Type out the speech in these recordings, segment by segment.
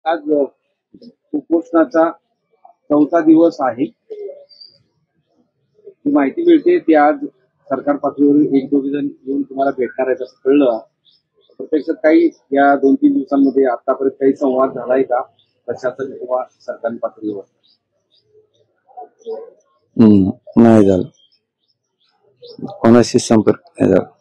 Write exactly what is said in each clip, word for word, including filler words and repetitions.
आज उपोषणाचा चौथा दिवस आहे. जी माहिती मिळते ती आज सरकार पातळीवर एक दोघे जण येऊन तुम्हाला भेटणार आहेत असं कळलं. प्रत्यक्षात काही या दोन तीन दिवसांमध्ये आतापर्यंत काही संवाद झालाय का प्रशासन किंवा सरकारी पातळीवर? हम्म नाही झालं, कोणाशी संपर्क नाही झाला.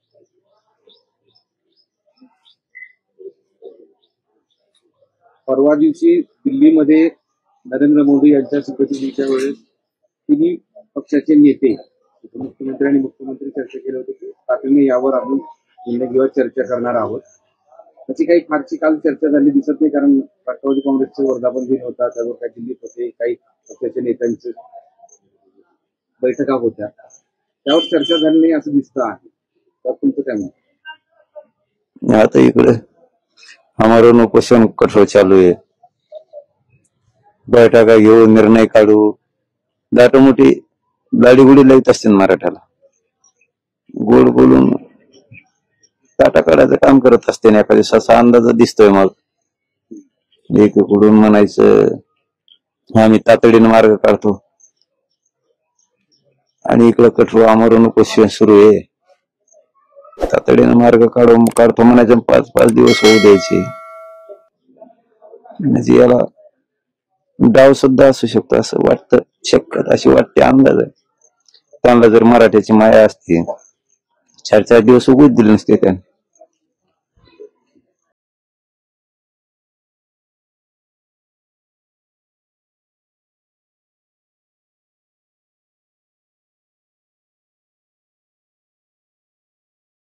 परवा दिवशी दिल्लीमध्ये नरेंद्र मोदी यांच्या शपथविधीच्या वेळेस तिन्ही पक्षाचे नेते उपमुख्यमंत्री आणि मुख्यमंत्री चर्चा केली होती की तातडीने यावर आम्ही निर्णय किंवा चर्चा करणार आहोत. त्याची काही फारशी काल चर्चा झाली दिसत नाही, कारण राष्ट्रवादी काँग्रेसचे वर्धापन दिन होता, त्यावर काही दिल्लीत होते, काही पक्षाच्या नेत्यांचे बैठका होत्या, त्यावर चर्चा झाली नाही असं दिसतं आहे. तर तुमचं काय म्हणणं? आता इकडे हमारो उपोषण कठोर चालू आहे, बैठका घेऊ, निर्णय काढू, दाट मोठी दाढीगुडी लावत असते मराठ्याला, गोड बोलून ताटा काढायचं काम करत असते. एका दिवसाचा अंदाज दिसतोय. मग एकीकडून म्हणायचं आम्ही तातडीने मार्ग काढतो आणि इकडं कठोर आमरण उपोषण सुरू आहे. तातडीने मार्ग काढू काढतो म्हणायचं, पाच पाच दिवस होऊ द्यायचे. म्हणजे याला डाव सुद्धा असू शकतो असं वाटतं, शक्यता अशी वाटते, अंदाज आहे. त्यांना जर मराठ्याची माया असती चार चार दिवस उगूच दिले नसते त्याने.